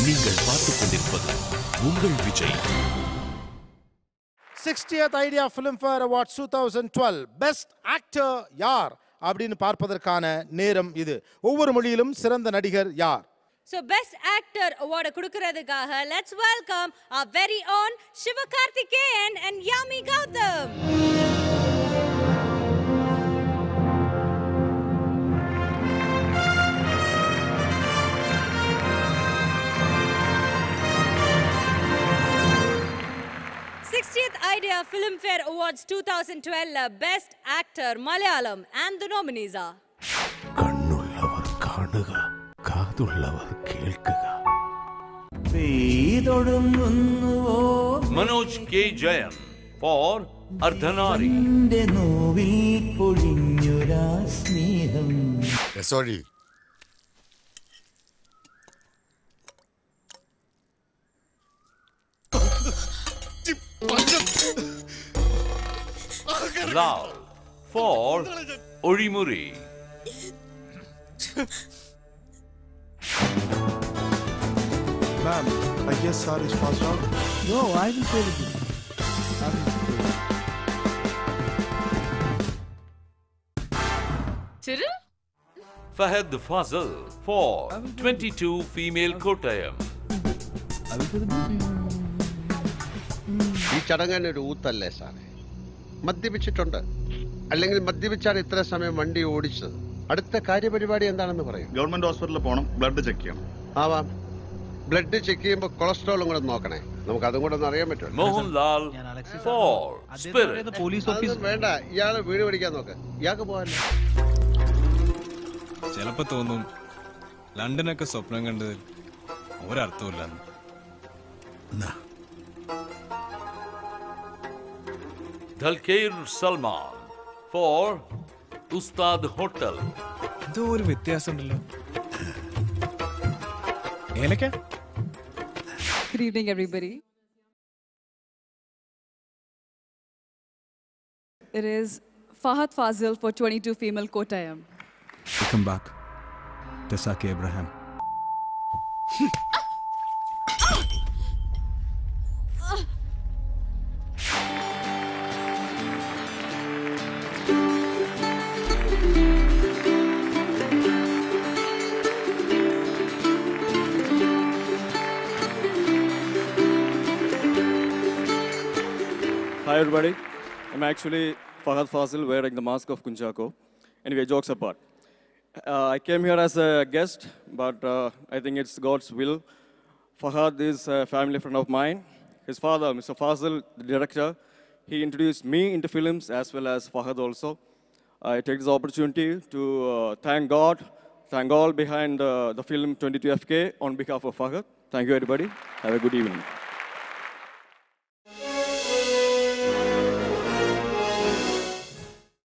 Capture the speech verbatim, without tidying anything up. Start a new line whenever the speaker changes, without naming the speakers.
நீங்கள் பார்த்துக் கொண்டிருப்பது உங்கள் Vijay.
sixtieth Idea Filmfare Awards twenty twelve Best Actor யார் அப்படின்னு பார்ப்பதற்கான நேரம் இது. ஒவ்வொரு மொழியிலும் சிறந்த நடிகர் யார்?
So Best Actor award கொடுக்கிறதுக்காக let's welcome our very own Sivakarthikeyan and Yami Gautam. sixtieth Idea Filmfare Awards twenty twelve Best Actor Malayalam and the nominees are
കണ്ണുള്ളവർ കാണുക, കാതുള്ളവർ കേൾക്കുക.
Manoj K. Jayan for Ardhanari.
Sorry.
Lal for Orimuri.
Ma'am, I guess sir is passed out.
No, I will pay the bill. I will pay.
Cyril?
Fahad Fazal for twenty-two Female Kottayam.
I will pay the bill.
ഈ ചടങ്ങാൻ ഒരു ഊത്തല്ലേ സാറേ? മദ്യപിച്ചിട്ടുണ്ട്, അല്ലെങ്കിൽ മദ്യപിച്ചാണ് ഇത്ര സമയം വണ്ടി ഓടിച്ചത്. അടുത്ത കാര്യപരിപാടി എന്താണെന്ന് പറയും.
ഗവൺമെന്റ് ഹോസ്പിറ്റലിൽ പോകണം, ബ്ലഡ് ചെക്ക് ചെയ്യണം.
ആവാം. ബ്ലഡ് ചെക്ക് ചെയ്യുമ്പോൾ കൊളസ്ട്രോളും കൂടെ നോക്കണേ. നമുക്ക് അതും കൂടെ ഒന്ന് അറിയാൻ പറ്റും.
Mohanlal for Spirit.
അതൊന്നും വേണ്ട, ഇയാള് വീട് പിടിക്കാൻ നോക്ക്. ഇയാൾക്ക് പോകാനല്ലോ.
ചിലപ്പോ തോന്നും ലണ്ടനൊക്കെ സ്വപ്നം കണ്ടതിൽ ഒരർത്ഥമില്ല.
Dhalkair Salman for Ustad Hotel.
എന്തോ ഒരു വ്യത്യാസം ഉണ്ടല്ലോ. ഏലക്ക.
Good evening, everybody. It is Fahad Fazil for twenty-two Female Kottayam.
Welcome back, Tasaki Abraham.
Hi everybody, I'm actually Fahad Fazil wearing the mask of Kunchako. Anyway, jokes apart. Uh, I came here as a guest, but uh, I think it's God's will. Fahad is a family friend of mine. His father, Mister Fazil, the director, he introduced me into films as well as Fahad also. I take this opportunity to uh, thank God, thank all behind uh, the film twenty-two F K on behalf of Fahad. Thank you everybody. Have a good evening.